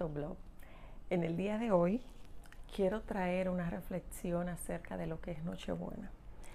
Blog. En el día de hoy quiero traer una reflexión acerca de lo que es Nochebuena.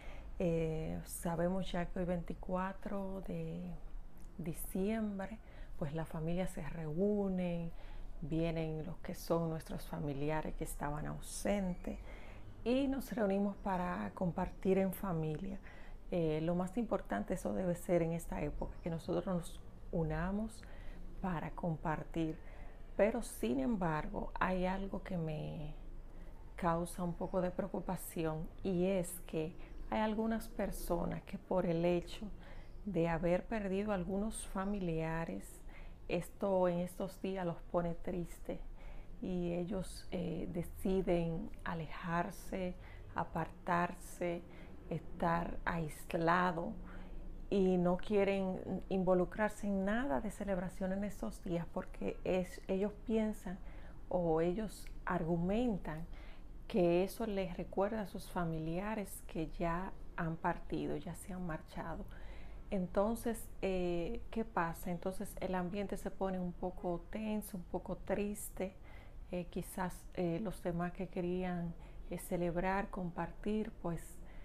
Sabemos ya que hoy 24 de diciembre, pues la familia se reúne, vienen los que son nuestros familiares que estaban ausentes y nos reunimos para compartir en familia. Lo más importante, eso debe ser en esta época, que nosotros nos unamos para compartir. Pero sin embargo, hay algo que me causa un poco de preocupación, y es que hay algunas personas que por el hecho de haber perdido algunos familiares, esto en estos días los pone tristes y ellos deciden alejarse, apartarse, estar aislados y no quieren involucrarse en nada de celebración en estos días porque ellos piensan o ellos argumentan que eso les recuerda a sus familiares que ya han partido, ya se han marchado. Entonces, ¿qué pasa? Entonces el ambiente se pone un poco tenso, un poco triste. Quizás los demás que querían celebrar, compartir, pues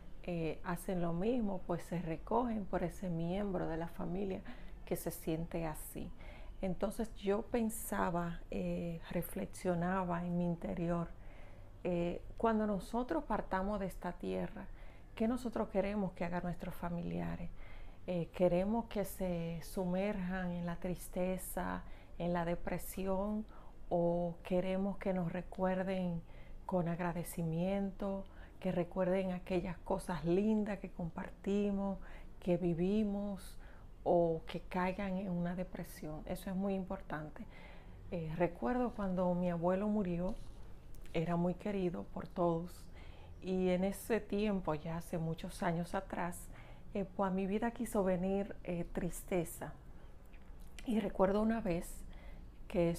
hacen lo mismo, pues se recogen por ese miembro de la familia que se siente así. Entonces yo pensaba, reflexionaba en mi interior, cuando nosotros partamos de esta tierra, ¿qué nosotros queremos que hagan nuestros familiares? Queremos que se sumerjan en la tristeza, en la depresión, o queremos que nos recuerden con agradecimiento, que recuerden aquellas cosas lindas que compartimos, que vivimos, o que caigan en una depresión. Eso es muy importante. Recuerdo cuando mi abuelo murió, era muy querido por todos, y en ese tiempo, ya hace muchos años atrás, pues a mi vida quiso venir tristeza. Y recuerdo una vez que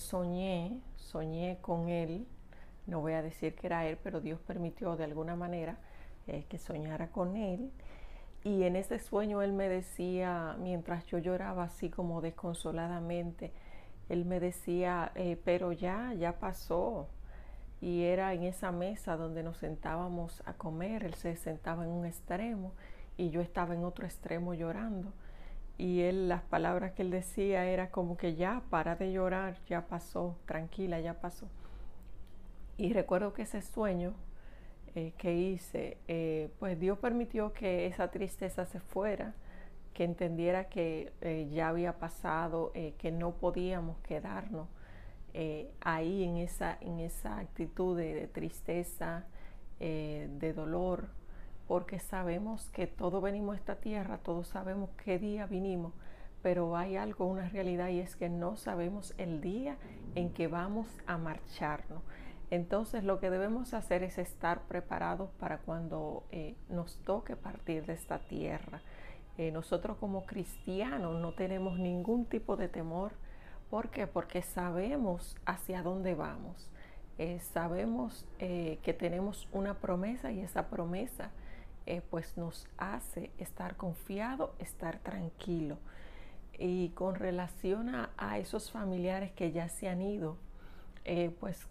soñé con él. No voy a decir que era él, pero Dios permitió de alguna manera que soñara con él. Y en ese sueño él me decía, mientras yo lloraba así como desconsoladamente, él me decía, pero ya pasó. Y era en esa mesa donde nos sentábamos a comer. Él se sentaba en un extremo y yo estaba en otro extremo llorando. Y él, las palabras que él decía era como que ya, para de llorar, ya pasó, tranquila, ya pasó. Y recuerdo que ese sueño que hice, pues Dios permitió que esa tristeza se fuera, que entendiera que ya había pasado, que no podíamos quedarnos ahí en esa actitud de tristeza, de dolor, porque sabemos que todos venimos a esta tierra, todos sabemos qué día vinimos, pero hay algo, una realidad, y es que no sabemos el día en que vamos a marcharnos. Entonces lo que debemos hacer es estar preparados para cuando nos toque partir de esta tierra. Nosotros como cristianos no tenemos ningún tipo de temor. ¿Por qué? Porque sabemos hacia dónde vamos. Sabemos que tenemos una promesa, y esa promesa pues nos hace estar confiado, estar tranquilo. Y con relación a esos familiares que ya se han ido, pues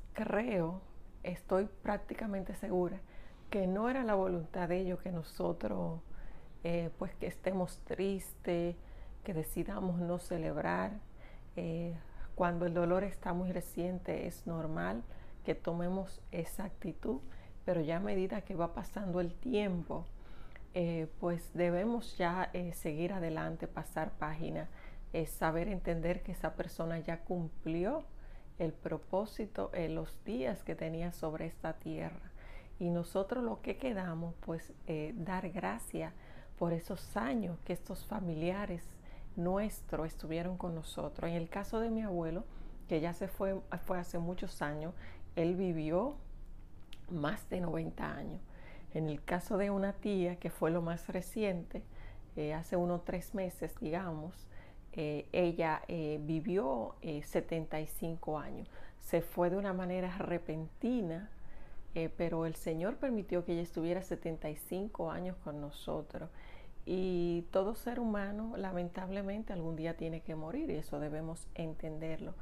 estoy prácticamente segura que no era la voluntad de ellos que nosotros pues que estemos tristes, que decidamos no celebrar. Eh, Cuando el dolor está muy reciente es normal que tomemos esa actitud, pero ya a medida que va pasando el tiempo, pues debemos ya seguir adelante, pasar página, saber entender que esa persona ya cumplió el propósito en los días que tenía sobre esta tierra. Y nosotros lo que quedamos, pues dar gracias por esos años que estos familiares nuestros estuvieron con nosotros. En el caso de mi abuelo, que ya fue hace muchos años, él vivió más de 90 años. En el caso de una tía, que fue lo más reciente, hace unos 3 meses, digamos, ella vivió 75 años. Se fue de una manera repentina, pero el Señor permitió que ella estuviera 75 años con nosotros. Y todo ser humano, lamentablemente, algún día tiene que morir, y eso debemos entenderlo.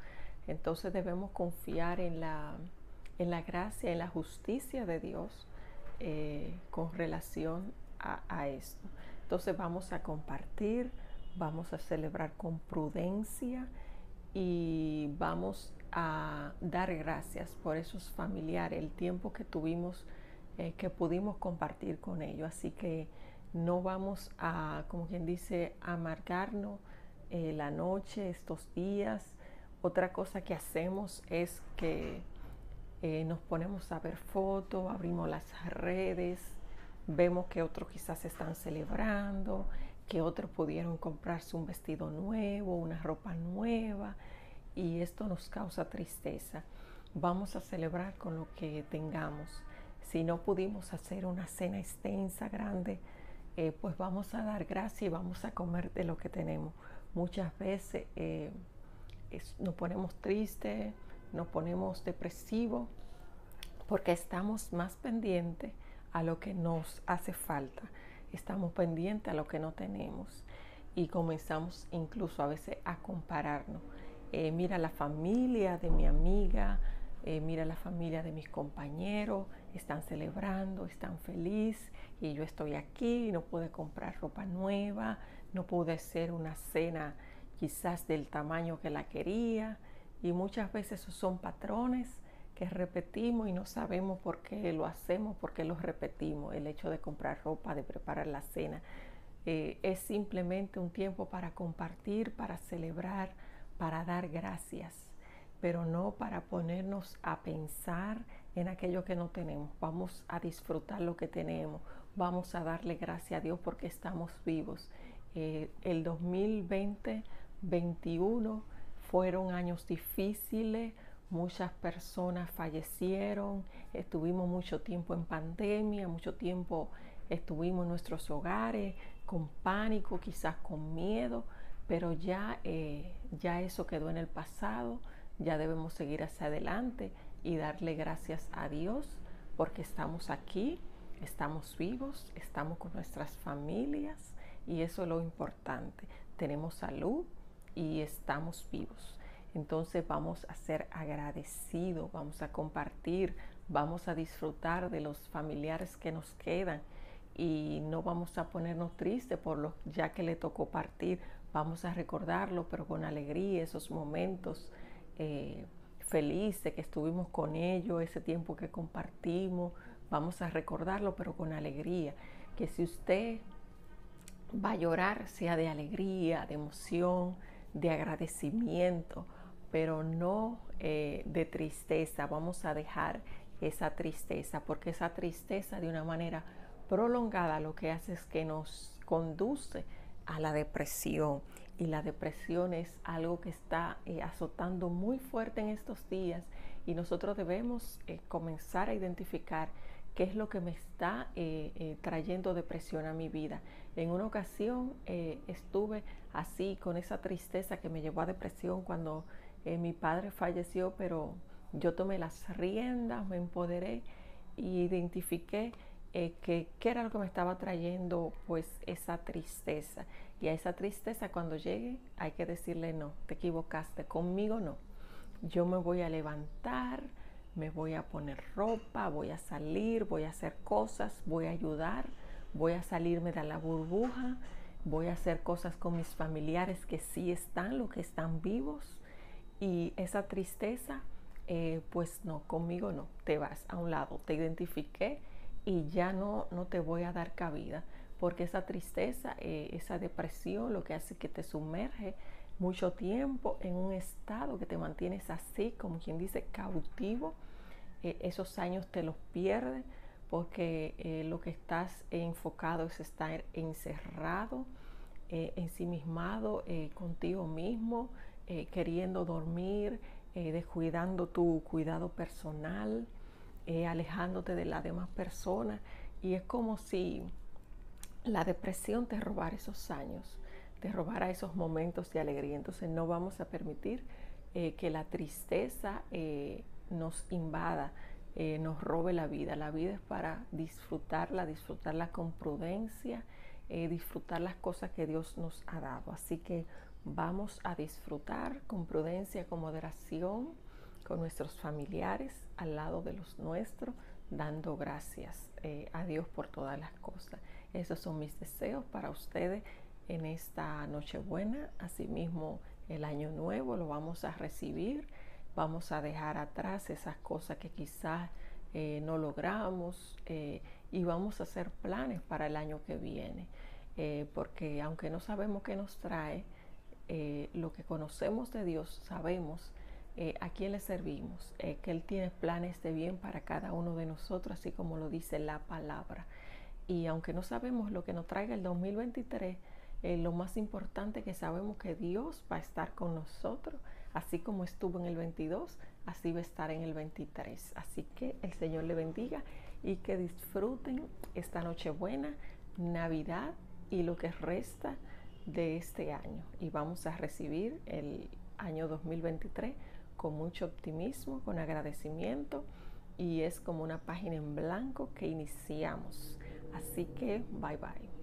Entonces debemos confiar en la gracia, en la justicia de Dios con relación a esto. Entonces vamos a compartir, vamos a celebrar con prudencia y vamos a dar gracias por esos familiares, el tiempo que tuvimos, que pudimos compartir con ellos. Así que no vamos a, como quien dice, amargarnos la noche, estos días. Otra cosa que hacemos es que nos ponemos a ver fotos, abrimos las redes, vemos que otros quizás están celebrando, que otros pudieron comprarse un vestido nuevo, una ropa nueva, y esto nos causa tristeza. Vamos a celebrar con lo que tengamos. Si no pudimos hacer una cena extensa, grande, pues vamos a dar gracias y vamos a comer de lo que tenemos. Muchas veces nos ponemos tristes, nos ponemos depresivos, porque estamos más pendientes a lo que nos hace falta, estamos pendientes a lo que no tenemos y comenzamos incluso a veces a compararnos. Mira la familia de mi amiga, mira la familia de mis compañeros, están celebrando, están felices y yo estoy aquí, no pude comprar ropa nueva, no pude hacer una cena quizás del tamaño que la quería, y muchas veces esos son patrones que repetimos y no sabemos por qué lo hacemos, por qué los repetimos. El hecho de comprar ropa, de preparar la cena, es simplemente un tiempo para compartir, para celebrar, para dar gracias, pero no para ponernos a pensar en aquello que no tenemos. Vamos a disfrutar lo que tenemos, vamos a darle gracias a Dios porque estamos vivos. El 2020-21 fueron años difíciles, muchas personas fallecieron, estuvimos mucho tiempo en pandemia, mucho tiempo estuvimos en nuestros hogares con pánico, quizás con miedo, pero ya eso quedó en el pasado. Ya debemos seguir hacia adelante y darle gracias a Dios porque estamos aquí, estamos vivos, estamos con nuestras familias y eso es lo importante. Tenemos salud y estamos vivos. Entonces vamos a ser agradecidos, vamos a compartir, vamos a disfrutar de los familiares que nos quedan y no vamos a ponernos tristes por lo ya que le tocó partir. Vamos a recordarlo, pero con alegría, esos momentos felices que estuvimos con ellos, ese tiempo que compartimos. Vamos a recordarlo, pero con alegría. Que si usted va a llorar, sea de alegría, de emoción, de agradecimiento, pero no de tristeza. Vamos a dejar esa tristeza, porque esa tristeza de una manera prolongada lo que hace es que nos conduce a la depresión, y la depresión es algo que está azotando muy fuerte en estos días, y nosotros debemos comenzar a identificar qué es lo que me está trayendo depresión a mi vida. En una ocasión estuve así con esa tristeza que me llevó a depresión cuando mi padre falleció, pero yo tomé las riendas, me empoderé y identifiqué qué era lo que me estaba trayendo pues esa tristeza. Y a esa tristeza cuando llegue hay que decirle no, te equivocaste, conmigo no. Yo me voy a levantar, me voy a poner ropa, voy a salir, voy a hacer cosas, voy a ayudar, voy a salirme de la burbuja, voy a hacer cosas con mis familiares que sí están, los que están vivos. Y esa tristeza, pues no, conmigo no, te vas a un lado, te identifiqué y ya no te voy a dar cabida, porque esa tristeza, esa depresión lo que hace es que te sumerge mucho tiempo en un estado que te mantienes así, como quien dice, cautivo. Esos años te los pierdes porque lo que estás enfocado es estar encerrado, ensimismado contigo mismo, queriendo dormir, descuidando tu cuidado personal, alejándote de las demás personas, y es como si la depresión te robara esos años, te robara esos momentos de alegría. Entonces no vamos a permitir que la tristeza nos invada, nos robe la vida. La vida es para disfrutarla con prudencia, disfrutar las cosas que Dios nos ha dado. Así que Vamos a disfrutar con prudencia, con moderación, con nuestros familiares al lado de los nuestros, dando gracias a Dios por todas las cosas. Esos son mis deseos para ustedes en esta Nochebuena. Asimismo, el Año Nuevo lo vamos a recibir. Vamos a dejar atrás esas cosas que quizás no logramos y vamos a hacer planes para el año que viene. Porque aunque no sabemos qué nos trae, lo que conocemos de Dios, sabemos a quién le servimos, que Él tiene planes de bien para cada uno de nosotros, así como lo dice la palabra. Y aunque no sabemos lo que nos traiga el 2023, lo más importante es que sabemos que Dios va a estar con nosotros, así como estuvo en el 22, así va a estar en el 23. Así que el Señor le bendiga y que disfruten esta Nochebuena, Navidad y lo que resta de este año. Y vamos a recibir el año 2023 con mucho optimismo, con agradecimiento, y es como una página en blanco que iniciamos. Así que bye bye.